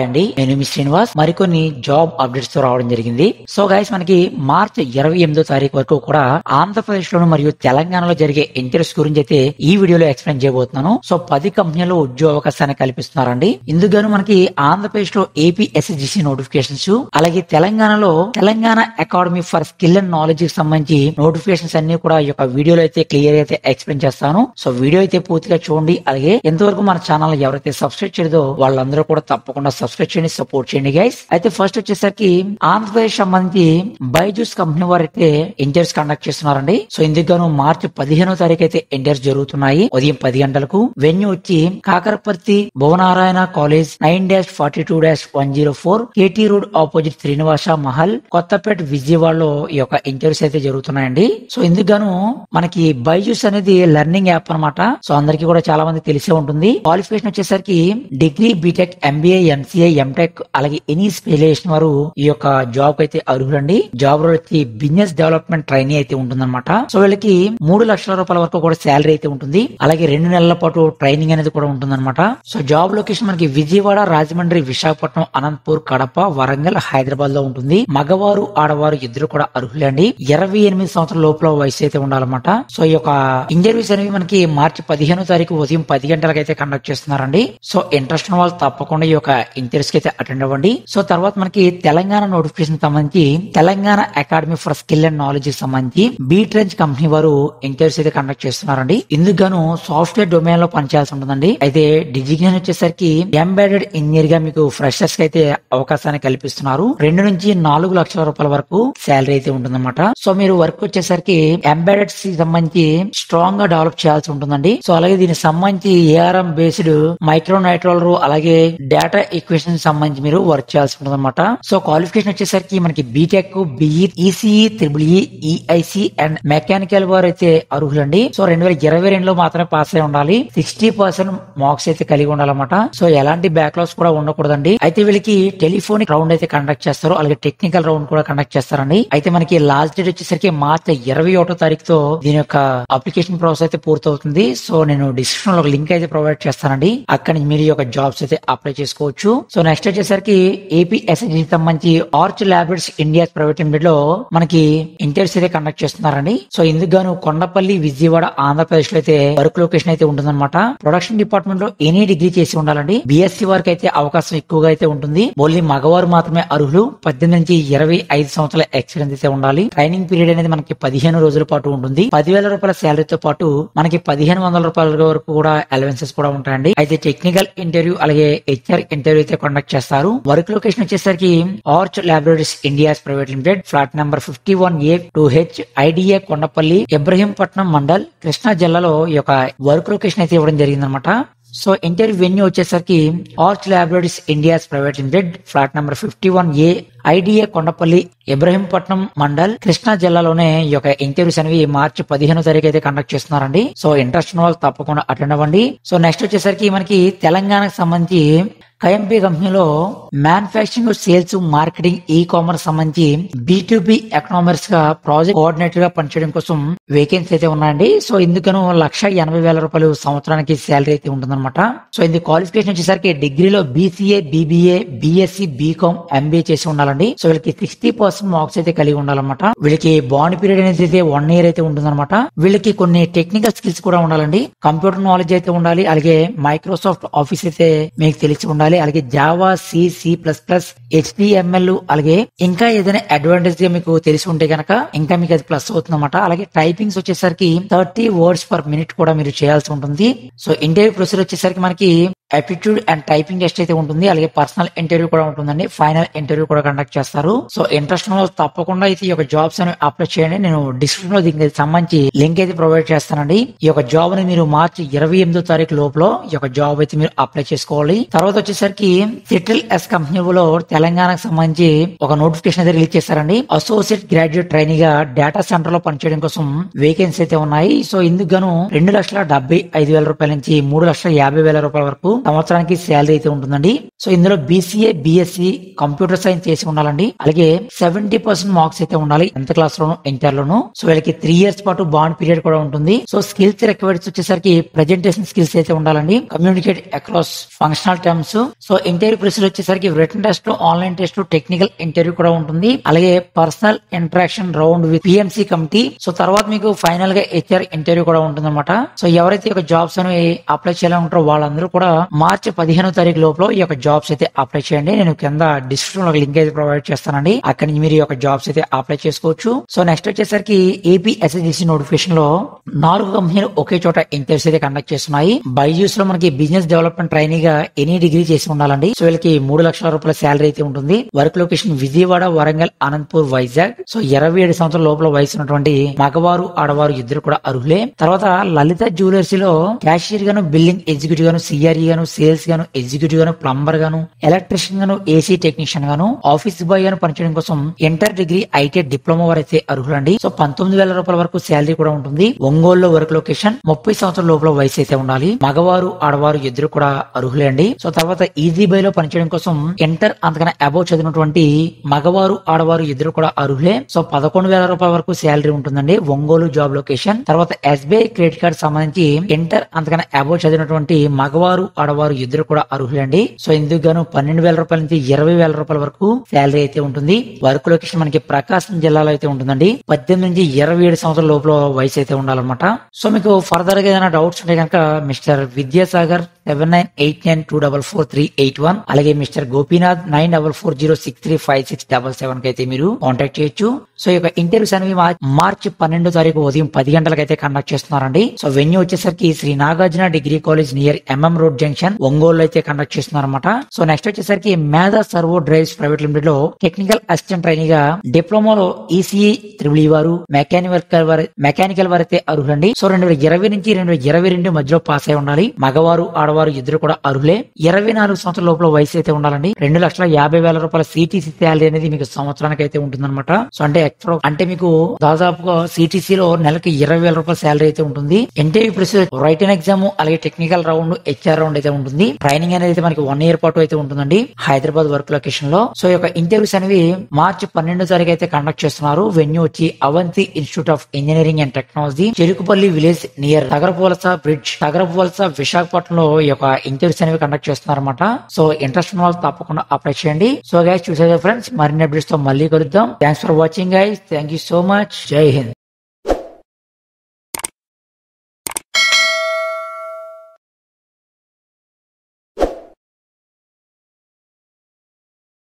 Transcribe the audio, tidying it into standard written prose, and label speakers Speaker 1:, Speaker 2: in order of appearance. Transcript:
Speaker 1: అండి, నేను మీ శ్రీనివాస్. మరికొన్ని జాబ్ అప్డేట్స్ తో రావడం జరిగింది. సో గైస్, మనకి మార్చి 28వ తారీఖు వరకు కూడా ఆంధ్రప్రదేశ్ లోను మరియు తెలంగాణలో జరిగే ఇంటర్వ్యూస్ గురించి అయితే ఈ వీడియోలో ఎక్స్ప్లెయిన్ చేయబోతున్నాను. సో 10 కంపెనీలు ఉద్యోగ అవకాశాన్ని కల్పిస్తున్నారండి. ఇందుకు మనకి ఆంధ్రప్రదేశ్ లో ఏపీఎస్జిసి నోటిఫికేషన్స్, అలాగే తెలంగాణలో Telangana academy for skill and knowledge కి సంబంధించి నోటిఫికేషన్స్ అన్ని కూడా ఈ యొక్క వీడియోలో అయితే క్లియర్ అయితే ఎక్స్ప్లెయిన్ చేస్తాను. సో వీడియో అయితే పూర్తిగా చూడండి. అలాగే ఎంతవరకు మన ఛానల్ ఎవరైతే సబ్స్క్రైబ్ చేయలేదో వాళ్ళందరూ కూడా తప్పకుండా సబ్స్క్రైబ్ చేయండి, సపోర్ట్ చేయండి గైస్. అయితే ఫస్ట్ వచ్చేసరికి ఆంధ్రప్రదేశ్ సంబంధించి బైజూస్ కంపెనీ వారు అయితే ఇంటర్వ్యూస్ కండక్ట్ చేస్తున్నారండి. సో ఇందుకు మార్చి 15వ తారీఖు అయితే ఇంటర్వ్యూస్ జరుగుతున్నాయి ఉదయం 10 గంటలకు. వెన్యూ వచ్చి Kakaraparthi Bhuvanarayana college 9-42-104 KT road opposite Srinivasa Mahal Kothapeta విజయవాడలో ఈ యొక్క ఇంటర్వ్యూస్ అయితే జరుగుతున్నాయండి. సో ఇందుకు మనకి బైజూస్ అనేది లెర్నింగ్ యాప్ అన్నమాట. సో అందరికీ కూడా చాలా మంది తెలిసే ఉంటుంది. క్వాలిఫికేషన్ వచ్చేసరికి degree, B Tech, MBA, MCA, M Tech అలాగే ఎనీ స్పెషలైజేషన్ వారు ఈ యొక్క జాబ్ అయితే అర్హులండి. జాబ్ రోల్ వచ్చి బిజినెస్ డెవలప్మెంట్ ట్రైనీ అయితే ఉంటుందన్నమాట. సో వీళ్ళకి 3 లక్షల రూపాయల వరకు కూడా శాలరీ అయితే ఉంటుంది. అలాగే 2 నెలల పాటు ట్రైనింగ్ అనేది కూడా ఉంటుందన్నమాట. సో జాబ్ లొకేషన్ మనకి విజయవాడ, రాజమండ్రి, విశాఖపట్నం, అనంతపూర్, కడప, వరంగల్, హైదరాబాద్ లో ఉంటుంది. మగవారు, ఆడవారు ఇద్దరు కూడా అర్హులండి. 28 సంవత్సరాల లోపల వయసు అయితే ఉండాలన్నమాట. సో ఈ యొక్క ఇంటర్వ్యూస్ అనేవి మనకి మార్చి 15వ తారీఖు ఉదయం 10 గంటలకు అయితే కండక్ట్ చేస్తున్నారండి. సో ఇంట్రెస్ట్ ఉన్న వాళ్ళు తప్పకుండా ఈ యొక్క ఇంటర్వ్యూస్ కి అయితే అటెండ్ అవ్వండి. సో తర్వాత మనకి తెలంగాణ నోటిఫికేషన్ సంబంధించి Telangana academy for skill and knowledge కి సంబంధించి btranz కంపెనీ వారు ఇంటర్వ్యూస్ అయితే కండక్ట్ చేస్తున్నారండి. ఇందుకు సాఫ్ట్వేర్ డొమైన్ లో పనిచేయాల్సి ఉంటుందండి. అయితే డిజిగ్నేషన్ వచ్చేసరికి ఎంబెడెడ్ ఇంజనీర్ గా మీకు ఫ్రెషర్స్ కి అయితే అవకాశాన్ని కల్పిస్తున్నారు. 2 నుంచి 4 లక్షల రూపాయల వరకు శాలరీ అయితే ఉంటుందన్నమాట. సో మీరు వర్క్ వచ్చేసరికి ఎంబెడెడ్ కి సంబంధించి స్ట్రాంగ్ గా డెవలప్ చేయాల్సి ఉంటుందండి. సో అలాగే దీనికి సంబంధించి ఏఆర్ఎం బేస్డ్ మైక్రో నైట్రోలర్ అలాగే డేటా ఈక్వేషన్ సంబంధించి మీరు వర్క్ చేయాల్సి ఉంటుంది అనమాట. సో క్వాలిఫికేషన్ వచ్చేసరికి మనకి B Tech, BE, ECE, triple E, EIC and mechanical వారు అయితే అర్హులండి. సో 2022లో మాత్రమే పాస్ అయి ఉండాలి. 60% మార్క్స్ అయితే కలిగి ఉండాలన్నమాట. సో ఎలాంటి బ్యాక్లాగ్స్ కూడా ఉండకూడదండి. అయితే వీళ్ళకి టెలిఫోనిక్ రౌండ్ అయితే కండక్ట్ చేస్తారు, అలాగే టెక్నికల్ రౌండ్ కూడా కండక్ట్ చేస్తారండి. అయితే మనకి లాస్ట్ డేట్ వచ్చేసరికి మార్చి 21వ తారీఖుతో దీని యొక్క అప్లికేషన్ ప్రాసెస్ అయితే పూర్తవుతుంది. సో నేను డిస్క్రిప్షన్ లో ఒక లింక్ అయితే ప్రొవైడ్ చేస్తానండి. అక్కడ నుంచి మీరు ఈ యొక్క జాబ్స్ అయితే అప్లై చేసుకోవచ్చు. సో నెక్స్ట్ వచ్చేసరికి ఏపీఎస్జిసి సంబంధించి Arch laboratories India private limited లో మనకి ఇంటర్వ్యూస్ అయితే కండక్ట్ చేస్తున్నారండి. సో ఇందుకు కొండపల్లి, విజయవాడ, ఆంధ్రప్రదేశ్ లో అయితే వర్క్ లొకేషన్ అయితే ఉంటుందన్నమాట. ప్రొడక్షన్ డిపార్ట్మెంట్ లో ఎనీ డిగ్రీ చేసి ఉండాలండి. బిఎస్సి వారికి అయితే అవకాశం ఎక్కువగా అయితే ఉంటుంది. ఓన్లీ మగవారు మాత్రమే అర్హులు. 18 నుంచి 25 సంవత్సరాల ఎక్స్పీరియన్స్ అయితే ఉండాలి. ట్రైనింగ్ పీరియడ్ అనేది మనకి 15 రోజుల పాటు ఉంటుంది. 10,000 రూపాయల శాలరీతో పాటు మనకి 1500 రూపాయల వరకు కూడా అలవెన్సెస్ కూడా ఉంటాయండి. అయితే టెక్నికల్ ఇంటర్వ్యూ అలాగే హెచ్ఆర్ ఇంటర్వ్యూ అయితే కండక్ట్ చేస్తారు. వర్క్ లొకేషన్ వచ్చేసరికి Arch laboratories India private limited, flat number 51A2H, IDA Kondapalli, Ibrahimpatnam mandal, Krishna జిల్లాలో ఈ యొక్క వర్క్ లొకేషన్ అయితే ఇవ్వడం జరిగిందనమాట. సో ఇంటర్వ్యూ వెన్యూ వచ్చేసరికి Arch laboratories India private limited, flat number 51A, IDA Kondapalli, Ibrahimpatnam mandal, Krishna జిల్లాలోనే ఈ యొక్క ఇంటర్వ్యూస్ అనేవి మార్చి 15వ తారీఖు అయితే కండక్ట్ చేస్తున్నారండి. సో ఇంట్రెస్ట్ ఉన్న వాళ్ళు తప్పకుండా అటెండ్ అవ్వండి. సో నెక్స్ట్ వచ్చేసరికి మనకి తెలంగాణకు సంబంధించి కయంపీ కంపెనీలో manufacturing, sales, marketing, e commerce సంబంధించి B2B ఎకనామిక్స్ గా ప్రాజెక్ట్ కోఆర్డినేటర్ గా పనిచేయడం కోసం వేకెన్సీ అయితే ఉన్నాయండి. సో ఇందుకు 1,80,000 రూపాయలు సంవత్సరానికి శాలరీ అయితే ఉంటుందన్నమాట. సో ఇందుకు క్వాలిఫికేషన్ వచ్చేసరికి డిగ్రీలో BCA, BBA, BSc, BCom, MBA చేసి ఉండాలండి. సో వీళ్ళకి 60% మార్క్స్ అయితే కలిగి ఉండాలన్నమాట. వీళ్ళకి బాండ్ పీరియడ్ అనేది అయితే 1 year అయితే ఉంటుందన్నమాట. వీళ్ళకి కొన్ని టెక్నికల్ స్కిల్స్ కూడా ఉండాలండి. కంప్యూటర్ నాలెడ్జ్ అయితే ఉండాలి. అలాగే మైక్రోసాఫ్ట్ ఆఫీస్ అయితే మీకు తెలిసి ఉండాలి. అలాగే జావా, C++, HTML, అలాగే ఇంకా ఏదైనా అడ్వాంటేజ్ గా మీకు తెలిసి ఉంటే గనక ఇంకా మీకు అది ప్లస్ అవుతుందన్నమాట. అలాగే టైపింగ్స్ వచ్చేసరికి 30 words per minute కూడా మీరు చేయాల్సి ఉంటుంది. సో ఇంటర్వ్యూ ప్రొసీజర్ వచ్చేసరికి మనకి aptitude అండ్ టైపింగ్ టెస్ట్ అయితే ఉంటుంది. అలాగే పర్సనల్ ఇంటర్వ్యూ కూడా ఉంటుందండి. ఫైనల్ ఇంటర్వ్యూ కూడా కండక్ట్ చేస్తారు. సో ఇంట్రెస్ట్ ఉన్న తప్పకుండా అయితే ఈ యొక్క జాబ్స్ అని అప్లై చేయండి. నేను డిస్క్రిప్షన్ లో దీనికి సంబంధించి లింక్ అయితే ప్రొవైడ్ చేస్తానండి. ఈ యొక్క జాబ్ ని మీరు మార్చి 28వ తారీఖు లోపల ఈ యొక్క జాబ్ అయితే మీరు అప్లై చేసుకోవాలి. తర్వాత వచ్చేసరికి ctrls కంపెనీలో తెలంగాణకు సంబంధించి ఒక నోటిఫికేషన్ అయితే రిలీజ్ చేశారండి. అసోసియేట్ గ్రాడ్యుయేట్ ట్రైనీగా డేటా సెంటర్ లో పనిచేయడం కోసం వేకెన్సీ అయితే ఉన్నాయి. సో ఇందుకు గాను 2,75,000 రూపాయల నుంచి 3,50,000 రూపాయల వరకు సంవత్సరానికి శాలరీ అయితే ఉంటుందండి. సో ఇందులో BCA BSc కంప్యూటర్ సైన్స్ చేసి ఉండాలండి. అలాగే 70% మార్క్స్ అయితే ఉండాలి 10th క్లాస్ లోను ఇంటర్ లోను. సో వీళ్ళకి 3 years పాటు బాండ్ పీరియడ్ కూడా ఉంటుంది. సో స్కిల్స్ రిక్వైర్డ్స్ వచ్చేసరికి ప్రెజెంటేషన్ స్కిల్స్ అయితే ఉండాలండి, communicate across functional terms. So interview procedure వచ్చేసరికి written test, online test, technical interview కూడా ఉంటుంది. అలాగే personal interaction round with PMC committee. So తర్వాత మీకు ఫైనల్ గా HR ఇంటర్వ్యూ కూడా ఉంటుంది అనమాట. సో ఎవరైతే ఒక జాబ్స్ అని అప్లై చేయాలంటారో వాళ్ళందరూ కూడా మార్చి 15వ తారీఖు లోపల ఈ యొక్క జాబ్స్ అయితే అప్లై చేయండి. నేను కింద డిస్క్రిప్షన్ లో లింక్ అయితే ప్రొవైడ్ చేస్తానండి. అక్కడి నుంచి మీరు ఈ యొక్క జాబ్స్ అయితే అప్లై చేసుకోవచ్చు. సో నెక్స్ట్ వచ్చేసరికి AP SSGC నోటిఫికేషన్ లో 4 కంపెనీలు ఒకే చోట ఇంటర్వ్యూస్ అయితే కండక్ట్ చేస్తున్నాయి. బైజూస్ లో మనకి బిజినెస్ డెవలప్మెంట్ ట్రైనీగా ఎనీ డిగ్రీ చేసి ఉండాలండి. సో వీళ్ళకి 3 లక్షల రూపాయల శాలరీ అయితే ఉంటుంది. Work location Vijayawada, Warangal, Anantapur, Vizag. So 27 సంవత్సరాల లోపల వయసు ఉన్నటువంటి మగవారు ఆడవారు ఇద్దరు కూడా అర్హులే. తర్వాత లలిత జ్యువెలర్స్ లో క్యాషియర్ గాను, బిల్లింగ్ ఎగ్జిక్యూటివ్ గాను, CRE గాను, సేల్స్ గాను, ఎగ్జిక్యూటివ్ గాను, ప్లంబర్ గాను, ఎలక్ట్రీషియన్ గాను, AC టెక్నీషియన్ గాను, ఆఫీస్ బాయ్ గాను పనిచేయడం కోసం ఇంటర్ డిగ్రీ, ITI డిప్లొమా వారు అయితే అర్హులండి. సో 19,000 రూపాయల వరకు శాలరీ కూడా ఉంటుంది. ఒంగోలులో వర్క్ లొకేషన్ 30 సంవత్సరాల లోపల వయసు అయితే ఉండాలి. మగవారు ఆడవారు ఇద్దరు కూడా అర్హులే అండి. సో తర్వాత ఈజీ బై లో పనిచేయడం కోసం ఇంటర్ అంతకన్నా అబౌవ్ చదివినటువంటి మగవారు ఆడవారు ఇద్దరు కూడా అర్హులే. సో 11,000 రూపాయల వరకు శాలరీ ఉంటుందండి ఒంగోలు జాబ్ లొకేషన్. తర్వాత SBI క్రెడిట్ కార్డ్ సంబంధించి ఇంటర్ అంతకన్నా అబౌవ్ చదివినటువంటి మగవారు ఆడవారు ఇద్దరు కూడా అర్హులే అండి. సో ఇందుకు గాను 12,000 రూపాయల నుంచి 20,000 రూపాయల వరకు శాలరీ అయితే ఉంటుంది. వర్క్ లొకేషన్ మనకి ప్రకాశం జిల్లాలో అయితే ఉంటుందండి. 18 నుంచి 27 సంవత్సరాల లోపల వయసు అయితే ఉండాలన్నమాట. సో మీకు ఫర్దర్ గా ఏదైనా డౌట్స్ ఉంటే కనుక మిస్టర్ విద్యాసాగర్ 7989244381 అలాగే మిస్టర్ గోపీనాథ్ 9440635677 కి అయితే మీరు కాంటాక్ట్ చేయొచ్చు. సో ఈ యొక్క ఇంటర్వ్యూస్ అనేవి మార్చి 12వ తారీఖు ఉదయం 10 గంటలకు అయితే కండక్ట్ చేస్తున్నారండి. సో వెన్యూ వచ్చేసరికి Shri Nagarjuna degree college near MM road junction Ongole అయితే కండక్ట్ చేస్తున్నారన్నమాట. సో నెక్స్ట్ వచ్చేసరికి Medha servo drives private limited లో టెక్నికల్ అసిస్టెంట్ ట్రైనీగా డిప్లొమాలో ECE త్రిబుల్ వారు, మెకానికల్ వారు అయితే అర్హులండి. సో 2020 నుంచి 2022 మధ్యలో పాస్ అయి ఉండాలి. మగవారు ఆడవారు ఇద్దరు కూడా అర్హులే. 24 సంవత్సరాల లోపల వయసు అయితే ఉండాలండి. 2,50,000 రూపాయల CTC శాలరీ అనేది మీకు సంవత్సరానికి అయితే ఉంటుందన్నమాట. సో అంటే మీకు దాదాపుగా CTC లో నెలకి 20,000 రూపాయల శాలరీ అయితే ఉంటుంది. ఇంటర్వ్యూ ప్రొసీజర్ రైటింగ్ ఎగ్జామ్, అలాగే టెక్నికల్ రౌండ్, HR రౌండ్ అయితే ఉంటుంది. ట్రైనింగ్ అనేది అయితే మనకి 1 year పాటు అయితే ఉంటుందండి హైదరాబాద్ వర్క్ లొకేషన్ లో. సో ఈ యొక్క ఇంటర్వ్యూస్ అనేవి మార్చి 12వ తారీఖు అయితే కండక్ట్ చేస్తున్నారు. వెన్యూ వచ్చి Avanthi institute of engineering and technology, Cherukupalli village near Tagarapuvalasa bridge, Tagarapuvalasa, విశాఖపట్నంలో ఈ యొక్క ఇంటర్వ్యూస్ అనేవి కండక్ట్ చేస్తున్నారన్నమాట. సో ఇంట్రెస్ట్ ఉన్న వాళ్ళు తప్పకుండా అప్లై చేయండి. సో గైస్ చూసేదా ఫ్రెండ్స్, మరిన్ని అప్డేట్స్ తో మళ్ళీ కలుద్దాం. Thanks for watching guys. Thank you so much. Jai Hind.